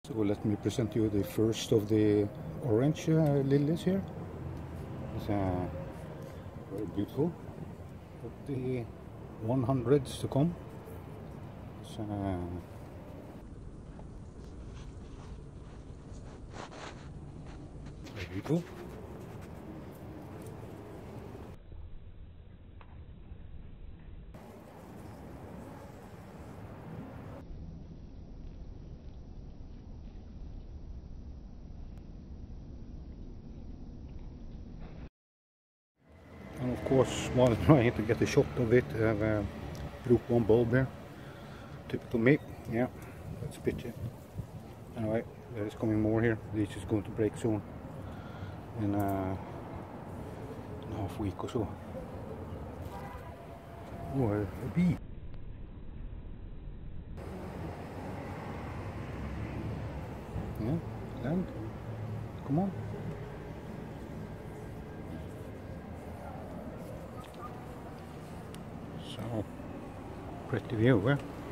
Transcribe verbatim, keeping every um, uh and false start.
So let me present you the first of the orange uh, lilies here. It's uh, very beautiful. But the one hundreds to come. It's, uh, very beautiful. And of course, while trying to get a shot of it, I have uh, broke one bulb here. Typical me. Yeah, that's a pity. Anyway, there is coming more here. This is going to break soon. In, uh, in a half week or so. Oh, a, a bee. Yeah, land. Come on. So, pretty view, eh?